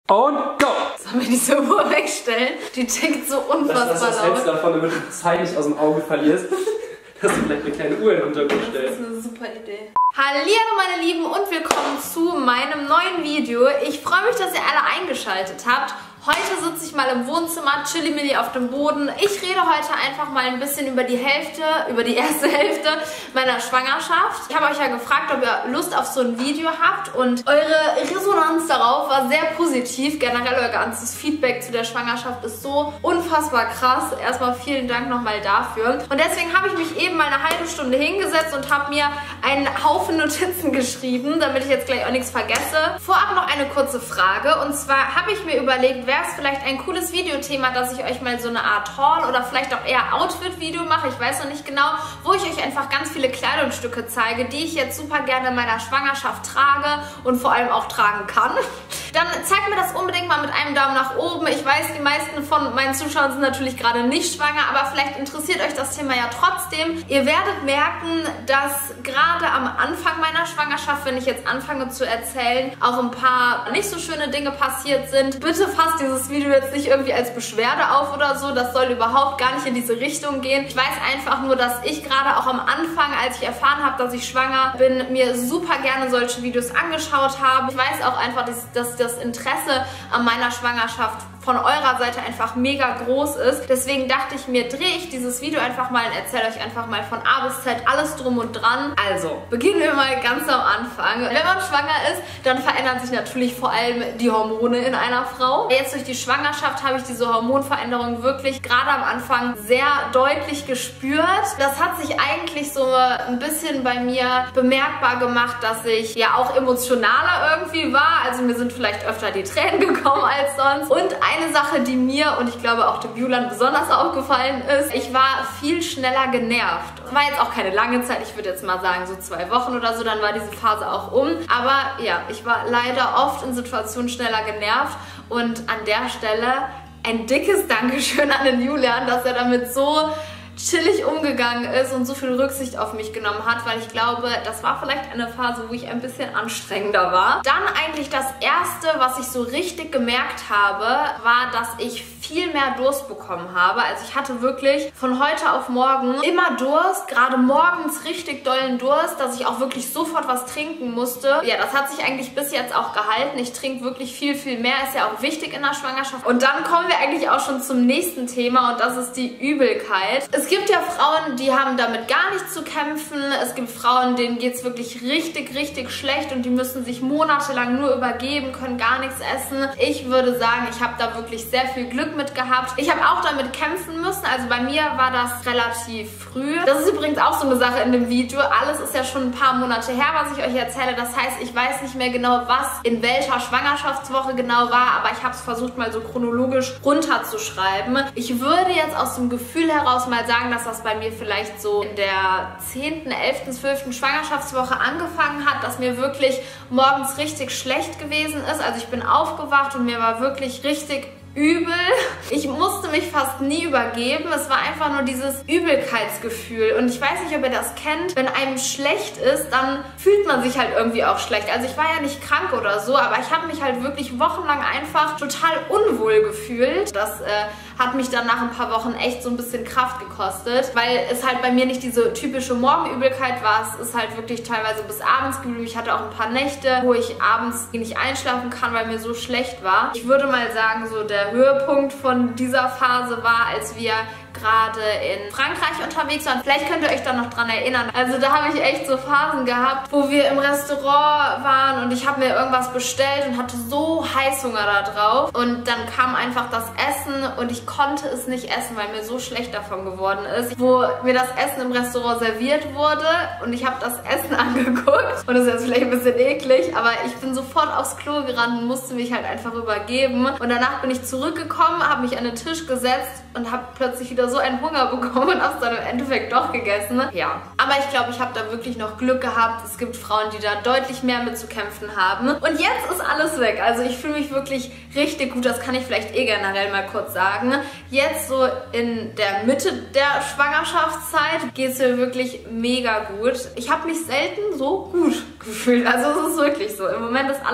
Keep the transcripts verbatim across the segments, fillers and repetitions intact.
Und go! Sollen wir diese Uhr wegstellen? Die tickt so unfassbar laut. Das hältst davon, damit du die Zeit nicht aus dem Auge verlierst, dass du vielleicht eine kleine Uhr in den Hintergrund stellst. Das ist eine super Idee. Hallihallo meine Lieben und willkommen zu meinem neuen Video. Ich freue mich, dass ihr alle eingeschaltet habt. Heute sitze ich mal im Wohnzimmer, chillimilli auf dem Boden. Ich rede heute einfach mal ein bisschen über die Hälfte, über die erste Hälfte meiner Schwangerschaft. Ich habe euch ja gefragt, ob ihr Lust auf so ein Video habt und eure Resonanz darauf war sehr positiv. Generell euer ganzes Feedback zu der Schwangerschaft ist so unfassbar krass. Erstmal vielen Dank nochmal dafür. Und deswegen habe ich mich eben mal eine halbe Stunde hingesetzt und habe mir einen Haufen Notizen geschrieben, damit ich jetzt gleich auch nichts vergesse. Vorab noch eine kurze Frage und zwar habe ich mir überlegt, wäre es vielleicht ein cooles Videothema, dass ich euch mal so eine Art Haul oder vielleicht auch eher Outfit-Video mache, ich weiß noch nicht genau, wo ich euch einfach ganz viele Kleidungsstücke zeige, die ich jetzt super gerne in meiner Schwangerschaft trage und vor allem auch tragen kann. Dann zeigt mir das unbedingt mal mit einem Daumen nach oben. Ich weiß, die meisten von meinen Zuschauern sind natürlich gerade nicht schwanger, aber vielleicht interessiert euch das Thema ja trotzdem. Ihr werdet merken, dass gerade am Anfang meiner Schwangerschaft, wenn ich jetzt anfange zu erzählen, auch ein paar nicht so schöne Dinge passiert sind. Bitte fasst dieses Video jetzt nicht irgendwie als Beschwerde auf oder so. Das soll überhaupt gar nicht in diese Richtung gehen. Ich weiß einfach nur, dass ich gerade auch am Anfang, als ich erfahren habe, dass ich schwanger bin, mir super gerne solche Videos angeschaut habe. Ich weiß auch einfach, dass, dass das Interesse an meiner Schwangerschaft von eurer Seite einfach mega groß ist. Deswegen dachte ich mir, drehe ich dieses Video einfach mal und erzähle euch einfach mal von A bis Z alles drum und dran. Also, beginnen wir mal ganz am Anfang. Wenn man schwanger ist, dann verändern sich natürlich vor allem die Hormone in einer Frau. Jetzt durch die Schwangerschaft habe ich diese Hormonveränderung wirklich gerade am Anfang sehr deutlich gespürt. Das hat sich eigentlich so ein bisschen bei mir bemerkbar gemacht, dass ich ja auch emotionaler irgendwie war. Also mir sind vielleicht öfter die Tränen gekommen als sonst. Und eine Sache, die mir und ich glaube auch dem Julian besonders aufgefallen ist, ich war viel schneller genervt. War jetzt auch keine lange Zeit, ich würde jetzt mal sagen so zwei Wochen oder so, dann war diese Phase auch um. Aber ja, ich war leider oft in Situationen schneller genervt und an der Stelle ein dickes Dankeschön an den Julian, dass er damit so chillig umgegangen ist und so viel Rücksicht auf mich genommen hat, weil ich glaube, das war vielleicht eine Phase, wo ich ein bisschen anstrengender war. Dann eigentlich das Erste, was ich so richtig gemerkt habe, war, dass ich viel mehr Durst bekommen habe. Also ich hatte wirklich von heute auf morgen immer Durst, gerade morgens richtig dollen Durst, dass ich auch wirklich sofort was trinken musste. Ja, das hat sich eigentlich bis jetzt auch gehalten. Ich trinke wirklich viel, viel mehr, ist ja auch wichtig in der Schwangerschaft. Und dann kommen wir eigentlich auch schon zum nächsten Thema und das ist die Übelkeit. Es gibt ja Frauen, die haben damit gar nichts zu kämpfen. Es gibt Frauen, denen geht es wirklich richtig, richtig schlecht und die müssen sich monatelang nur übergeben, können gar nichts essen. Ich würde sagen, ich habe da wirklich sehr viel Glück mit gehabt. Ich habe auch damit kämpfen müssen. Also bei mir war das relativ früh. Das ist übrigens auch so eine Sache in dem Video. Alles ist ja schon ein paar Monate her, was ich euch erzähle. Das heißt, ich weiß nicht mehr genau, was in welcher Schwangerschaftswoche genau war, aber ich habe es versucht, mal so chronologisch runterzuschreiben. Ich würde jetzt aus dem Gefühl heraus mal sagen, dass das bei mir vielleicht so in der zehnten, elften, zwölften Schwangerschaftswoche angefangen hat, dass mir wirklich morgens richtig schlecht gewesen ist. Also ich bin aufgewacht und mir war wirklich richtig übel. Ich musste mich fast nie übergeben. Es war einfach nur dieses Übelkeitsgefühl. Und ich weiß nicht, ob ihr das kennt. Wenn einem schlecht ist, dann fühlt man sich halt irgendwie auch schlecht. Also ich war ja nicht krank oder so, aber ich habe mich halt wirklich wochenlang einfach total unwohl gefühlt. Das äh, hat mich dann nach ein paar Wochen echt so ein bisschen Kraft gekostet, weil es halt bei mir nicht diese typische Morgenübelkeit war. Es ist halt wirklich teilweise bis abends geblieben. Ich hatte auch ein paar Nächte, wo ich abends nicht einschlafen kann, weil mir so schlecht war. Ich würde mal sagen, so der Der Höhepunkt von dieser Phase war, als wir gerade in Frankreich unterwegs waren. Vielleicht könnt ihr euch da noch dran erinnern. Also da habe ich echt so Phasen gehabt, wo wir im Restaurant waren und ich habe mir irgendwas bestellt und hatte so Heißhunger da drauf. Und dann kam einfach das Essen und ich konnte es nicht essen, weil mir so schlecht davon geworden ist. Wo mir das Essen im Restaurant serviert wurde und ich habe das Essen angeguckt. Und das ist jetzt vielleicht ein bisschen eklig, aber ich bin sofort aufs Klo gerannt und musste mich halt einfach übergeben. Und danach bin ich zurückgekommen, habe mich an den Tisch gesetzt und habe plötzlich wieder so einen Hunger bekommen und habe es dann im Endeffekt doch gegessen. Ja, aber ich glaube, ich habe da wirklich noch Glück gehabt. Es gibt Frauen, die da deutlich mehr mit zu kämpfen haben. Und jetzt ist alles weg. Also ich fühle mich wirklich richtig gut. Das kann ich vielleicht eh generell mal kurz sagen. Jetzt so in der Mitte der Schwangerschaftszeit geht es mir wirklich mega gut. Ich habe mich selten so gut gefühlt. Also es ist wirklich so. Im Moment ist alles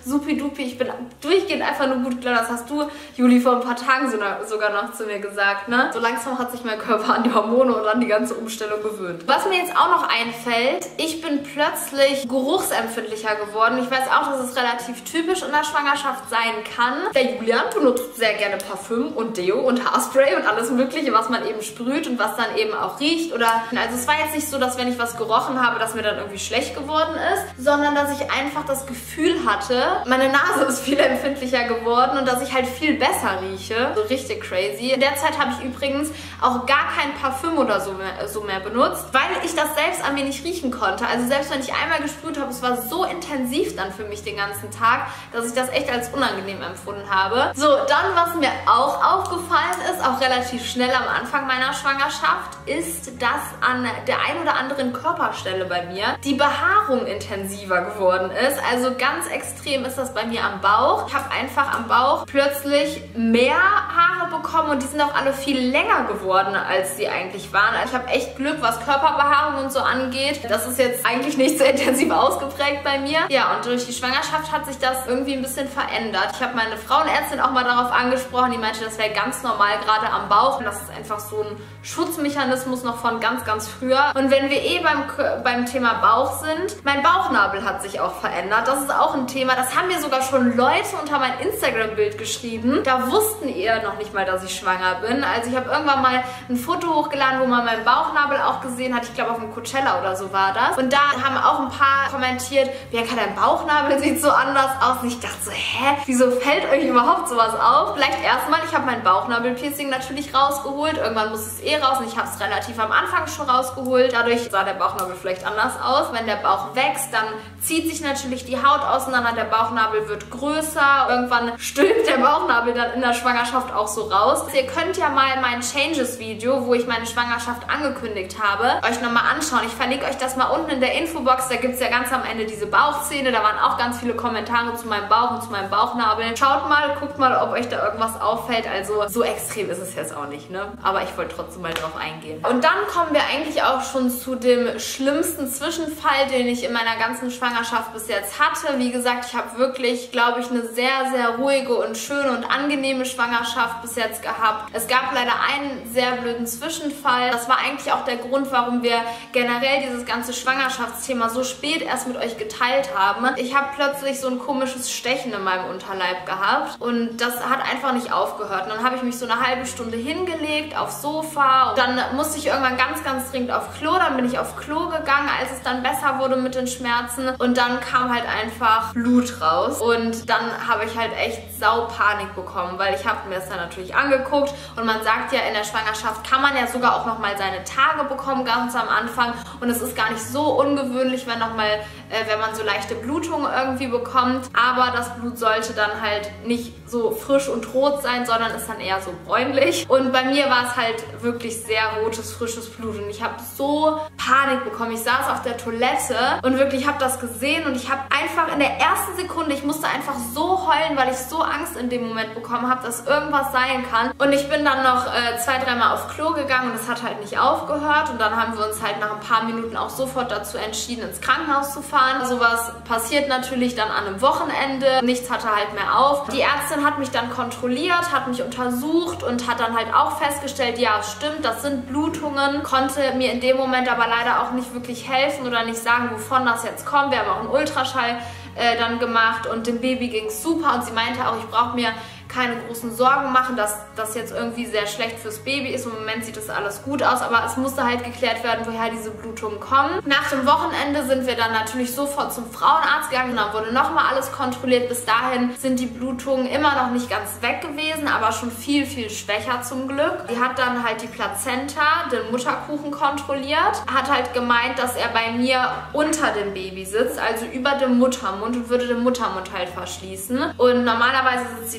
supi-dupi, ich bin durchgehend einfach nur gut gelaunt. Das hast du, Juli, vor ein paar Tagen sogar noch zu mir gesagt, ne? So langsam hat sich mein Körper an die Hormone und an die ganze Umstellung gewöhnt. Was mir jetzt auch noch einfällt, ich bin plötzlich geruchsempfindlicher geworden. Ich weiß auch, dass es relativ typisch in der Schwangerschaft sein kann. Der Julian benutzt sehr gerne Parfüm und Deo und Haarspray und alles mögliche, was man eben sprüht und was dann eben auch riecht. Oder also es war jetzt nicht so, dass wenn ich was gerochen habe, dass mir dann irgendwie schlecht geworden ist, sondern dass ich einfach das Gefühl hatte, meine Nase ist viel empfindlicher geworden und dass ich halt viel besser rieche. So richtig crazy. In der Zeit habe ich übrigens auch gar kein Parfüm oder so mehr, so mehr benutzt, weil ich das selbst an mir nicht riechen konnte. Also selbst wenn ich einmal gesprüht habe, es war so intensiv dann für mich den ganzen Tag, dass ich das echt als unangenehm empfunden habe. So, dann was mir auch aufgefallen ist, auch relativ schnell am Anfang meiner Schwangerschaft, ist, dass an der ein oder anderen Körperstelle bei mir die Behaarung intensiver geworden ist. Also ganz extrem ist das bei mir am Bauch. Ich habe einfach am Bauch plötzlich mehr Haare bekommen und die sind auch alle viel länger geworden, als sie eigentlich waren. Also ich habe echt Glück, was Körperbehaarung und so angeht. Das ist jetzt eigentlich nicht so intensiv ausgeprägt bei mir. Ja, und durch die Schwangerschaft hat sich das irgendwie ein bisschen verändert. Ich habe meine Frauenärztin auch mal darauf angesprochen, die meinte, das wäre ganz normal, gerade am Bauch. Das ist einfach so ein Schutzmechanismus noch von ganz, ganz früher. Und wenn wir eh beim, beim Thema Bauch sind, mein Bauchnabel hat sich auch verändert. Das ist auch ein Thema, das haben mir sogar schon Leute unter mein Instagram-Bild geschrieben. Da wussten ihr noch nicht mal, dass ich schwanger bin. Also ich habe irgendwann mal ein Foto hochgeladen, wo man meinen Bauchnabel auch gesehen hat. Ich glaube, auf dem Coachella oder so war das. Und da haben auch ein paar kommentiert, Bianca, dein Bauchnabel sieht so anders aus. Und ich dachte so, hä? Wieso fällt euch überhaupt sowas auf? Vielleicht erstmal, ich habe mein Bauchnabelpiercing natürlich rausgeholt. Irgendwann muss es eh raus und ich habe es relativ am Anfang schon rausgeholt. Dadurch sah der Bauchnabel vielleicht anders aus. Wenn der Bauch wächst, dann zieht sich natürlich die Haut auseinander, der Bauchnabel wird größer. Irgendwann stülpt der Bauchnabel dann in der Schwangerschaft auch so raus. Ihr könnt ja mal mein Changes-Video, wo ich meine Schwangerschaft angekündigt habe, euch nochmal anschauen. Ich verlinke euch das mal unten in der Infobox. Da gibt es ja ganz am Ende diese Bauchszene. Da waren auch ganz viele Kommentare zu meinem Bauch und zu meinem Bauchnabel. Schaut mal, guckt mal, ob euch da irgendwas auffällt. Also so extrem ist es jetzt auch nicht, ne? Aber ich wollte trotzdem mal drauf eingehen. Und dann kommen wir eigentlich auch schon zu dem schlimmsten Zwischenfall, den ich in meiner ganzen Schwangerschaft bis jetzt hatte. Wie gesagt, ich habe wirklich, glaube ich, eine sehr, sehr ruhige und schöne und angenehme Schwangerschaft bis jetzt gehabt. Es gab leider einen sehr blöden Zwischenfall. Das war eigentlich auch der Grund, warum wir generell dieses ganze Schwangerschaftsthema so spät erst mit euch geteilt haben. Ich habe plötzlich so ein komisches Stechen in meinem Unterleib gehabt und das hat einfach nicht aufgehört. Und dann habe ich mich so eine halbe Stunde hingelegt aufs Sofa und dann musste ich irgendwann ganz, ganz dringend auf Klo. Dann bin ich auf Klo gegangen, als es dann besser wurde mit den Schmerzen und dann kam halt einfach Blut raus und dann habe ich halt echt sau Panik bekommen, weil ich habe mir das dann natürlich angeguckt und man sagt ja, in der Schwangerschaft kann man ja sogar auch nochmal seine Tage bekommen, ganz am Anfang und es ist gar nicht so ungewöhnlich, wenn nochmal, äh, wenn man so leichte Blutungen irgendwie bekommt, aber das Blut sollte dann halt nicht so frisch und rot sein, sondern ist dann eher so bräunlich und bei mir war es halt wirklich sehr rotes, frisches Blut und ich habe so Panik bekommen. Ich saß auf der Toilette und wirklich habe das gesehen und ich habe einfach in der ersten Sekunde, ich musste einfach so heulen, weil ich so Angst in dem Moment bekommen habe, dass irgendwas sein kann. Und ich bin dann noch äh, zwei, dreimal auf Klo gegangen und es hat halt nicht aufgehört und dann haben wir uns halt nach ein paar Minuten auch sofort dazu entschieden, ins Krankenhaus zu fahren. Sowas passiert natürlich dann an einem Wochenende. Nichts hatte halt mehr auf. Die Ärztin hat mich dann kontrolliert, hat mich untersucht und hat dann halt auch festgestellt, ja, es stimmt, das sind Blutungen. Konnte mir in dem Moment aber leider auch nicht wirklich helfen oder nicht sagen, wovon das jetzt kommt. Wir haben auch einen Ultraschall äh, dann gemacht und dem Baby ging es super und sie meinte auch, ich brauche mir keine großen Sorgen machen, dass das jetzt irgendwie sehr schlecht fürs Baby ist. Im Moment sieht das alles gut aus, aber es musste halt geklärt werden, woher diese Blutungen kommen. Nach dem Wochenende sind wir dann natürlich sofort zum Frauenarzt gegangen und dann wurde nochmal alles kontrolliert. Bis dahin sind die Blutungen immer noch nicht ganz weg gewesen, aber schon viel, viel schwächer zum Glück. Sie hat dann halt die Plazenta, den Mutterkuchen kontrolliert, hat halt gemeint, dass er bei mir unter dem Baby sitzt, also über dem Muttermund und würde den Muttermund halt verschließen. Und normalerweise sitzt die Plazenta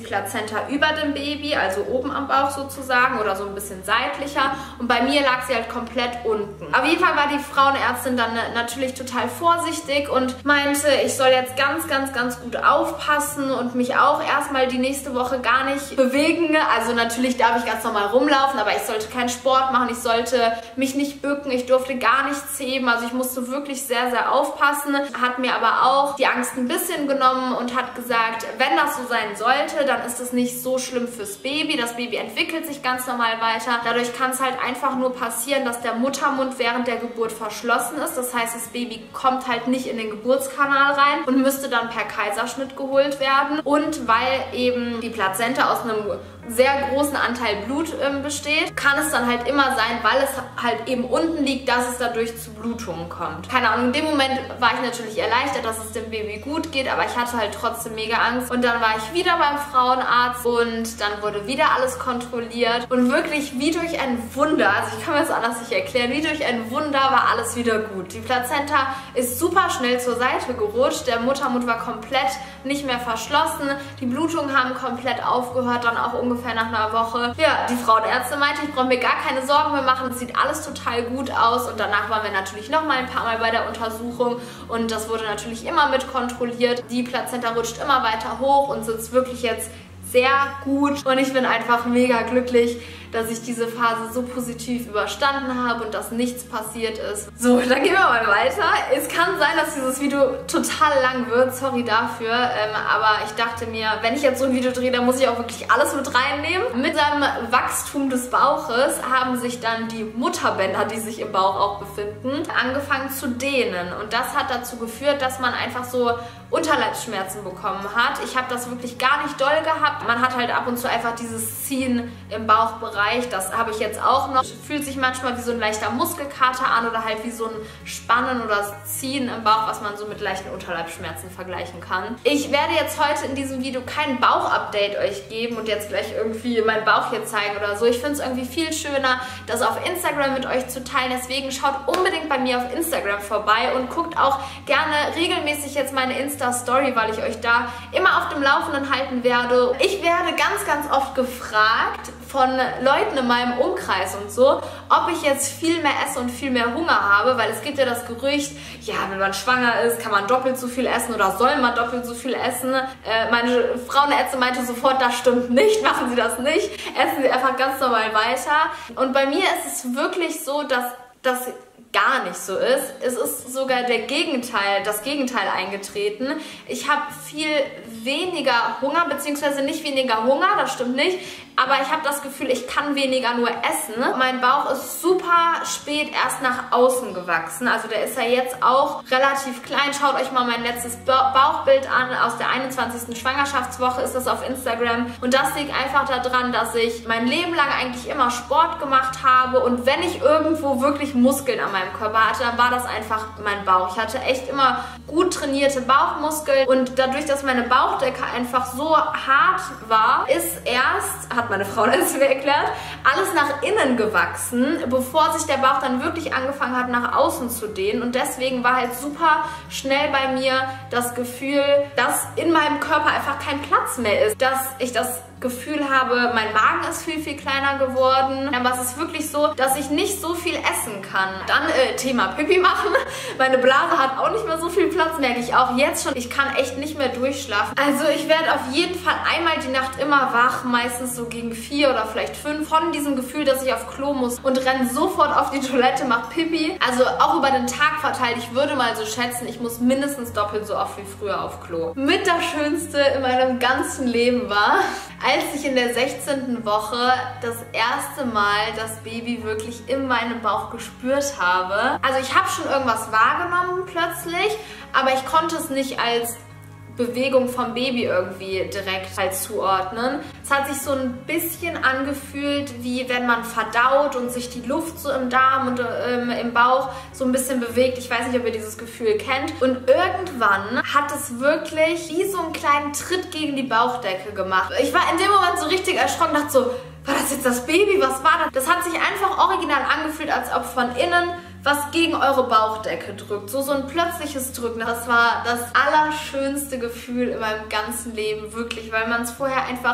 Plazenta über dem Baby, also oben am Bauch sozusagen oder so ein bisschen seitlicher. Und bei mir lag sie halt komplett unten. Auf jeden Fall war die Frauenärztin dann natürlich total vorsichtig und meinte, ich soll jetzt ganz, ganz, ganz gut aufpassen und mich auch erstmal die nächste Woche gar nicht bewegen. Also natürlich darf ich ganz normal rumlaufen, aber ich sollte keinen Sport machen, ich sollte mich nicht bücken, ich durfte gar nichts heben. Also ich musste wirklich sehr, sehr aufpassen. Hat mir aber auch die Angst ein bisschen genommen und hat gesagt, wenn das so sein sollte, dann ist es nicht so schlimm fürs Baby. Das Baby entwickelt sich ganz normal weiter. Dadurch kann es halt einfach nur passieren, dass der Muttermund während der Geburt verschlossen ist. Das heißt, das Baby kommt halt nicht in den Geburtskanal rein und müsste dann per Kaiserschnitt geholt werden. Und weil eben die Plazenta aus einem sehr großen Anteil Blut ähm, besteht, kann es dann halt immer sein, weil es halt eben unten liegt, dass es dadurch zu Blutungen kommt. Keine Ahnung, in dem Moment war ich natürlich erleichtert, dass es dem Baby gut geht, aber ich hatte halt trotzdem mega Angst. Und dann war ich wieder beim Frauenarzt und dann wurde wieder alles kontrolliert und wirklich wie durch ein Wunder, also ich kann mir das anders nicht erklären, wie durch ein Wunder war alles wieder gut. Die Plazenta ist super schnell zur Seite gerutscht, der Muttermund war komplett nicht mehr verschlossen, die Blutungen haben komplett aufgehört, dann auch ungefähr nach einer Woche. Ja, die Frauenärztin meinte, ich brauche mir gar keine Sorgen mehr machen, es sieht alles total gut aus und danach waren wir natürlich noch mal ein paar Mal bei der Untersuchung und das wurde natürlich immer mit kontrolliert. Die Plazenta rutscht immer weiter hoch und sitzt wirklich jetzt sehr gut und ich bin einfach mega glücklich, dass ich diese Phase so positiv überstanden habe und dass nichts passiert ist. So, dann gehen wir mal weiter. Es kann sein, dass dieses Video total lang wird, sorry dafür, ähm, aber ich dachte mir, wenn ich jetzt so ein Video drehe, dann muss ich auch wirklich alles mit reinnehmen. Mit dem Wachstum des Bauches haben sich dann die Mutterbänder, die sich im Bauch auch befinden, angefangen zu dehnen und das hat dazu geführt, dass man einfach so Unterleibsschmerzen bekommen hat. Ich habe das wirklich gar nicht doll gehabt. Man hat halt ab und zu einfach dieses Ziehen im Bauchbereich. Das habe ich jetzt auch noch. Fühlt sich manchmal wie so ein leichter Muskelkater an oder halt wie so ein Spannen oder Ziehen im Bauch, was man so mit leichten Unterleibsschmerzen vergleichen kann. Ich werde jetzt heute in diesem Video kein Bauch-Update euch geben und jetzt gleich irgendwie meinen Bauch hier zeigen oder so. Ich finde es irgendwie viel schöner, das auf Instagram mit euch zu teilen. Deswegen schaut unbedingt bei mir auf Instagram vorbei und guckt auch gerne regelmäßig jetzt meine Insta-Story, weil ich euch da immer auf dem Laufenden halten werde. Ich werde ganz, ganz oft gefragt von Leuten in meinem Umkreis und so, ob ich jetzt viel mehr esse und viel mehr Hunger habe, weil es gibt ja das Gerücht, ja, wenn man schwanger ist, kann man doppelt so viel essen oder soll man doppelt so viel essen. Äh, meine Frauenärztin meinte sofort, das stimmt nicht, machen Sie das nicht, essen Sie einfach ganz normal weiter. Und bei mir ist es wirklich so, dass das gar nicht so ist. Es ist sogar der Gegenteil, das Gegenteil eingetreten. Ich habe viel weniger Hunger, beziehungsweise nicht weniger Hunger, das stimmt nicht, aber ich habe das Gefühl, ich kann weniger nur essen. Mein Bauch ist super spät erst nach außen gewachsen, also der ist ja jetzt auch relativ klein. Schaut euch mal mein letztes Bauchbild an, aus der einundzwanzigsten Schwangerschaftswoche ist das auf Instagram und das liegt einfach daran, dass ich mein Leben lang eigentlich immer Sport gemacht habe und wenn ich irgendwo wirklich Muskeln an meinem Körper hatte, dann war das einfach mein Bauch. Ich hatte echt immer gut trainierte Bauchmuskeln und dadurch, dass meine Bauchdecke einfach so hart war, ist erst, hat meine Frau das mir erklärt, alles nach innen gewachsen, bevor sich der Bauch dann wirklich angefangen hat, nach außen zu dehnen und deswegen war halt super schnell bei mir das Gefühl, dass in meinem Körper einfach kein Platz mehr ist, dass ich das Gefühl habe, mein Magen ist viel, viel kleiner geworden. Aber es ist wirklich so, dass ich nicht so viel essen kann. Dann äh, Thema Pipi machen. Meine Blase hat auch nicht mehr so viel Platz, merke ich auch jetzt schon. Ich kann echt nicht mehr durchschlafen. Also ich werde auf jeden Fall einmal die Nacht immer wach, meistens so gegen vier oder vielleicht fünf, von diesem Gefühl, dass ich auf Klo muss und renne sofort auf die Toilette, mache Pipi. Also auch über den Tag verteilt, ich würde mal so schätzen, ich muss mindestens doppelt so oft wie früher auf Klo. Mit das Schönste in meinem ganzen Leben war, als ich in der sechzehnten Woche das erste Mal das Baby wirklich in meinem Bauch gespürt habe. Also ich habe schon irgendwas wahrgenommen plötzlich, aber ich konnte es nicht als Bewegung vom Baby irgendwie direkt halt zuordnen. Es hat sich so ein bisschen angefühlt, wie wenn man verdaut und sich die Luft so im Darm und ähm, im Bauch so ein bisschen bewegt. Ich weiß nicht, ob ihr dieses Gefühl kennt. Und irgendwann hat es wirklich wie so einen kleinen Tritt gegen die Bauchdecke gemacht. Ich war in dem Moment so richtig erschrocken, dachte so, war das jetzt das Baby? Was war das? Das hat sich einfach original angefühlt, als ob von innen was gegen eure Bauchdecke drückt. So, so ein plötzliches Drücken. Das war das allerschönste Gefühl in meinem ganzen Leben, wirklich, weil man es vorher einfach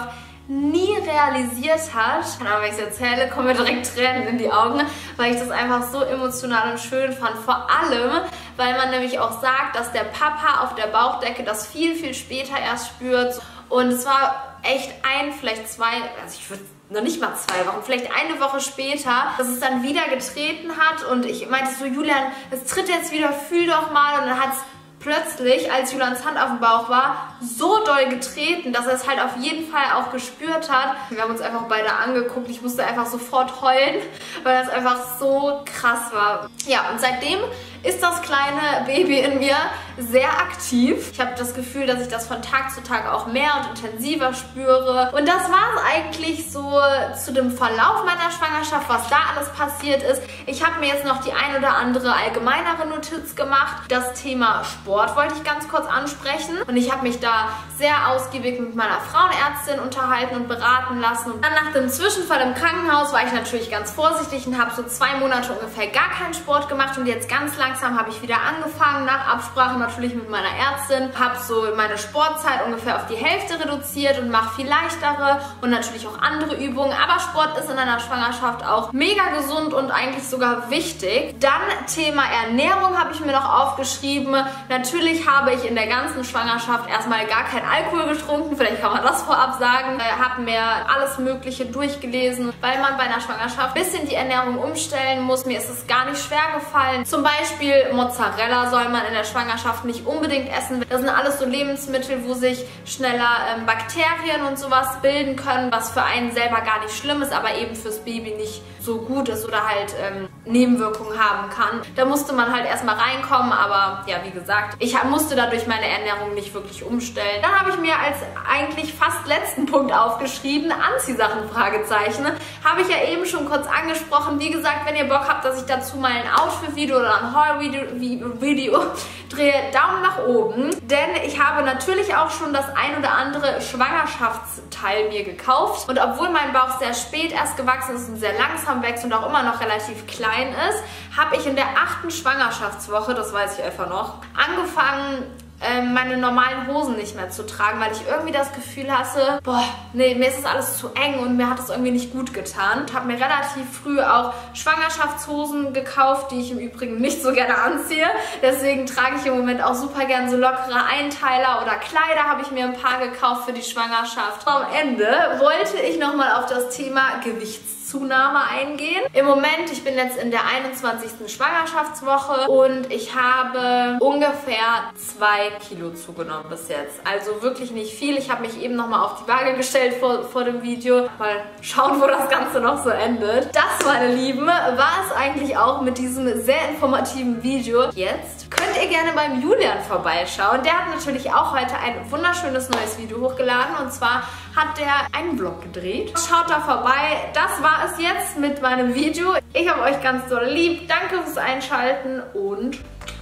nie realisiert hat. Aber wenn ich es erzähle, kommen mir direkt Tränen in die Augen, weil ich das einfach so emotional und schön fand. Vor allem, weil man nämlich auch sagt, dass der Papa auf der Bauchdecke das viel, viel später erst spürt. Und es war echt ein, vielleicht zwei, also ich würde noch nicht mal zwei Wochen, vielleicht eine Woche später, dass es dann wieder getreten hat. Und ich meinte so, Julian, es tritt jetzt wieder, fühl doch mal. Und dann hat es plötzlich, als Julians Hand auf dem Bauch war, so doll getreten, dass er es halt auf jeden Fall auch gespürt hat. Wir haben uns einfach beide angeguckt. Ich musste einfach sofort heulen, weil das einfach so krass war. Ja, und seitdem ist das kleine Baby in mir sehr aktiv. Ich habe das Gefühl, dass ich das von Tag zu Tag auch mehr und intensiver spüre. Und das war es eigentlich so zu dem Verlauf meiner Schwangerschaft, was da alles passiert ist. Ich habe mir jetzt noch die ein oder andere allgemeinere Notiz gemacht. Das Thema Sport wollte ich ganz kurz ansprechen. Und ich habe mich da sehr ausgiebig mit meiner Frauenärztin unterhalten und beraten lassen. Und dann nach dem Zwischenfall im Krankenhaus war ich natürlich ganz vorsichtig und habe so zwei Monate ungefähr gar keinen Sport gemacht. Und jetzt ganz langsam habe ich wieder angefangen, nach Absprache natürlich mit meiner Ärztin. Habe so meine Sportzeit ungefähr auf die Hälfte reduziert und mache viel leichtere und natürlich auch andere Übungen. Aber Sport ist in einer Schwangerschaft auch mega gesund und eigentlich sogar wichtig. Dann Thema Ernährung habe ich mir noch aufgeschrieben. Natürlich habe ich in der ganzen Schwangerschaft erstmal gar keinen Alkohol getrunken. Vielleicht kann man das vorab sagen. Ich habe mir alles Mögliche durchgelesen, weil man bei einer Schwangerschaft ein bisschen die Ernährung umstellen muss. Mir ist es gar nicht schwer gefallen. Zum Beispiel Mozzarella soll man in der Schwangerschaft nicht unbedingt essen. Das sind alles so Lebensmittel, wo sich schneller ähm, Bakterien und sowas bilden können, was für einen selber gar nicht schlimm ist, aber eben fürs Baby nicht so gut ist oder halt ähm, Nebenwirkungen haben kann. Da musste man halt erstmal reinkommen, aber ja, wie gesagt, ich musste dadurch meine Ernährung nicht wirklich umstellen. Dann habe ich mir als eigentlich fast letzten Punkt aufgeschrieben, Anziehsachen, Fragezeichen. Habe ich ja eben schon kurz angesprochen. Wie gesagt, wenn ihr Bock habt, dass ich dazu mal ein Outfit-Video oder ein Haul-Video Video drehe, Daumen nach oben. Denn ich habe natürlich auch schon das ein oder andere Schwangerschaftsteil mir gekauft. Und obwohl mein Bauch sehr spät erst gewachsen ist und sehr langsam wächst und auch immer noch relativ klein ist, habe ich in der achten Schwangerschaftswoche, das weiß ich einfach noch, angefangen, meine normalen Hosen nicht mehr zu tragen, weil ich irgendwie das Gefühl hatte, boah, nee, mir ist das alles zu eng und mir hat das irgendwie nicht gut getan. Ich habe mir relativ früh auch Schwangerschaftshosen gekauft, die ich im Übrigen nicht so gerne anziehe. Deswegen trage ich im Moment auch super gerne so lockere Einteiler oder Kleider, habe ich mir ein paar gekauft für die Schwangerschaft. Am Ende wollte ich nochmal auf das Thema Gewichtszunahme eingehen. Im Moment, ich bin jetzt in der einundzwanzigsten Schwangerschaftswoche und ich habe ungefähr zwei Kilo zugenommen bis jetzt. Also wirklich nicht viel. Ich habe mich eben nochmal auf die Waage gestellt vor, vor dem Video. Mal schauen, wo das Ganze noch so endet. Das, meine Lieben, war es eigentlich auch mit diesem sehr informativen Video. Jetzt könnt ihr gerne beim Julian vorbeischauen. Der hat natürlich auch heute ein wunderschönes neues Video hochgeladen. Und zwar hat der einen Vlog gedreht. Schaut da vorbei. Das war es jetzt mit meinem Video. Ich habe euch ganz doll lieb. Danke fürs Einschalten und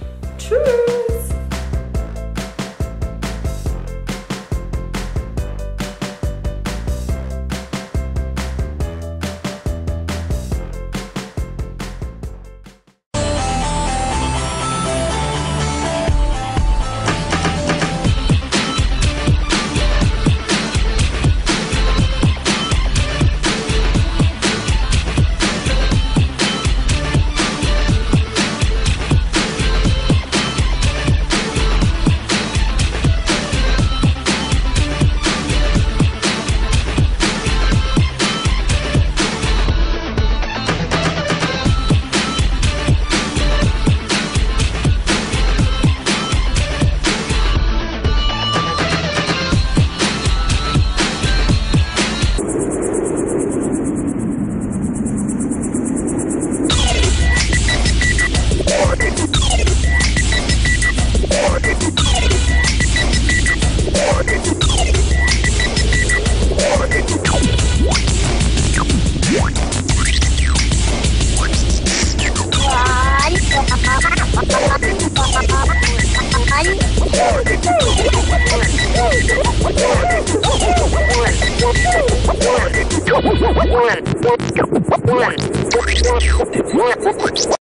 tschüss! One.